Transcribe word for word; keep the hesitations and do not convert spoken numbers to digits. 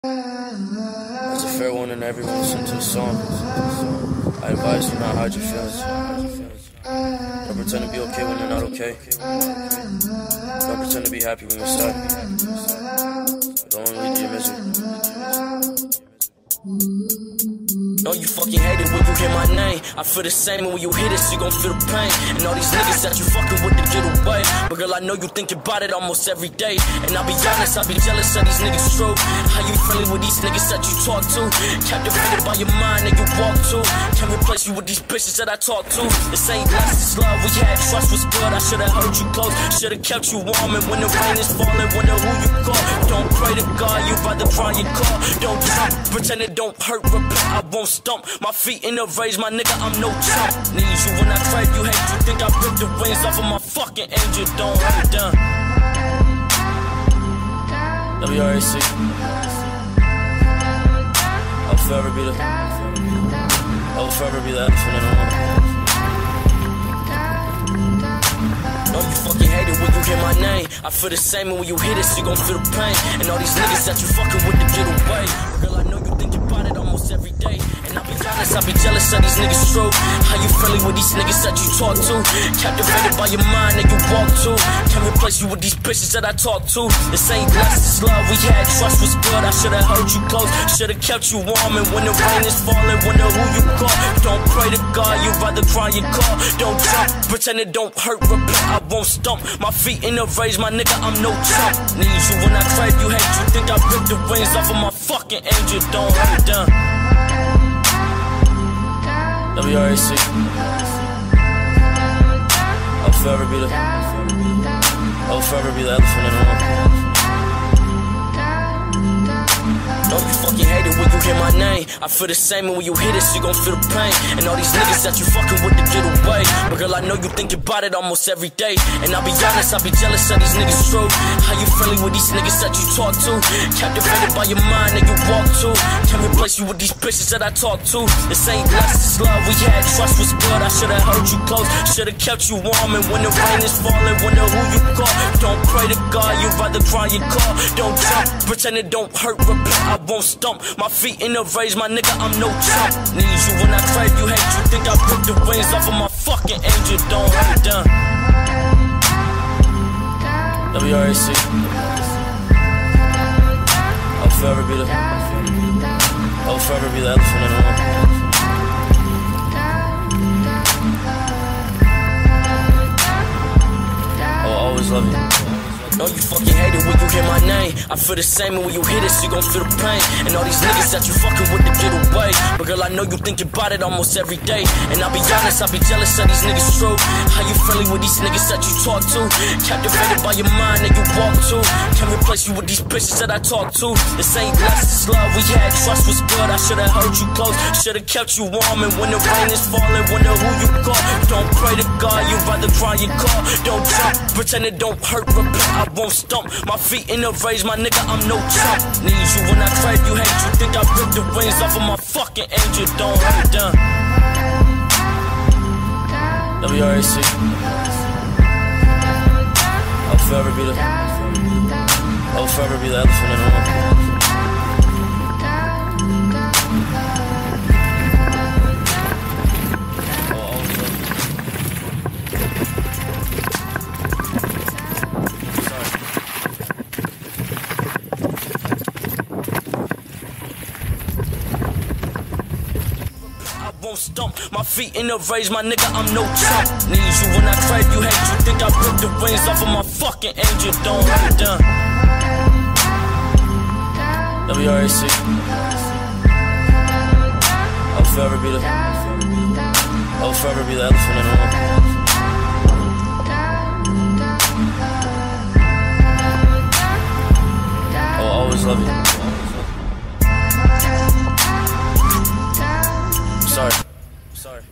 As a fair warning to everyone listening to the song, I advise you not hide your feelings. Don't pretend to be okay when you're not okay. Don't pretend to be happy when you're sad. Don't lead to your misery. No, you fucking hate it when you hear my name. I feel the same, and when you hit it, you gon' feel the pain. And all these niggas that you fucking with to get away. But girl, I know you think about it almost every day. And I'll be honest, I'll be jealous of these niggas true. How you feeling with these niggas that you talk to? Captivated by your mind that you walk to. Can't replace you with these bitches that I talk to. This ain't lust, this love we had. Trust was good, I should've held you close. Should've kept you warm, and when the rain is falling, wonder who you call. Don't pray to God, you rather cry your car. Don't jump, pretend it don't hurt, repent, I won't stump. My feet in the rage, my nigga, I'm no chump. Need you when I crave, you hate, you think I ripped the wings off of my fucking angel. Don't hurt it down. W R A C. I'll forever be the I'll forever be the elephant in the room. No, you fucking hate it when you hear my name. I feel the same, and when you hear this, you gon' feel the pain. And all these niggas that you fucking with to get away. Girl, I know you think about it almost every day. And I'll be honest, I'll be jealous of these niggas true. How you feeling with these niggas that you talk to? Captivated by your mind that you walk to. Can't replace you with these bitches that I talk to. This ain't lust, this love we had. Trust was good, I should've held you close. Should've kept you warm, and when the rain is falling, wonder who you call. Don't pray to God, you rather cry your car. Don't jump, pretend it don't hurt, repent, I won't stump. My feet in the rage, my nigga, I'm no chump. Need you when I crave, you hate, you think I ripped the wings off of my fucking angel. Don't hurt it down. W R A C. I'll forever be the I'll forever be the elephant in the room. No, you fucking hate it when you hear my name. I feel the same, and when you hear this, you gon' feel the pain. And all these niggas that you fucking with to get away. But girl, I know you think about it almost every day. And I'll be honest, I'll be jealous of these niggas true. How you feeling with these niggas that you talk to? Captivated by your mind that you walk to. Can't replace you with these bitches that I talk to. This ain't lust, this love we had. Trust was good, I should've held you close. Should've kept you warm, and when the rain is falling, wonder who you call. Don't pray to God, you rather cry your car. Don't jump, pretend it don't hurt, repent, I won't stump. My feet in the rage, my nigga, I'm no chump. Need you when I crave, you hate, you think I ripped the wings off of my fucking angel. Don't hurt it down. W R A C. I'll forever be the I'll forever be the elephant in the room. I'll always love you. No, you fucking hate it when you hear my name. I feel the same, and when you hear this, you gon' feel the pain. And all these niggas that you fucking with to get away. But girl, I know you think about it almost every day. And I'll be honest, I'll be jealous of these niggas true. How you feeling with these niggas that you talk to? Captivated by your mind that you walk to. Can't replace you with these bitches that I talk to. This ain't lust, this love we had. Trust was good, I should've held you close. Should've kept you warm, and when the rain is falling, wonder who you call. Don't pray to God, you rather cry your car. Don't jump, pretend it don't hurt, repent, I won't stump. My feet in the rage, my nigga, I'm no chump. Need you when I crave, you hate, you think I ripped the wings off of my fucking angel. Don't hurt it down. W R A C. I'll forever be the I'll forever be the elephant in the room. Stump. My feet in the rage, my nigga, I'm no chump. Need you when I crave, you hate, you think I ripped the wings off of my fucking angel. Don't hurt it down. W R A C. I'll forever be the I'll forever be the elephant in the room. I'll always love you. Sorry. Sorry.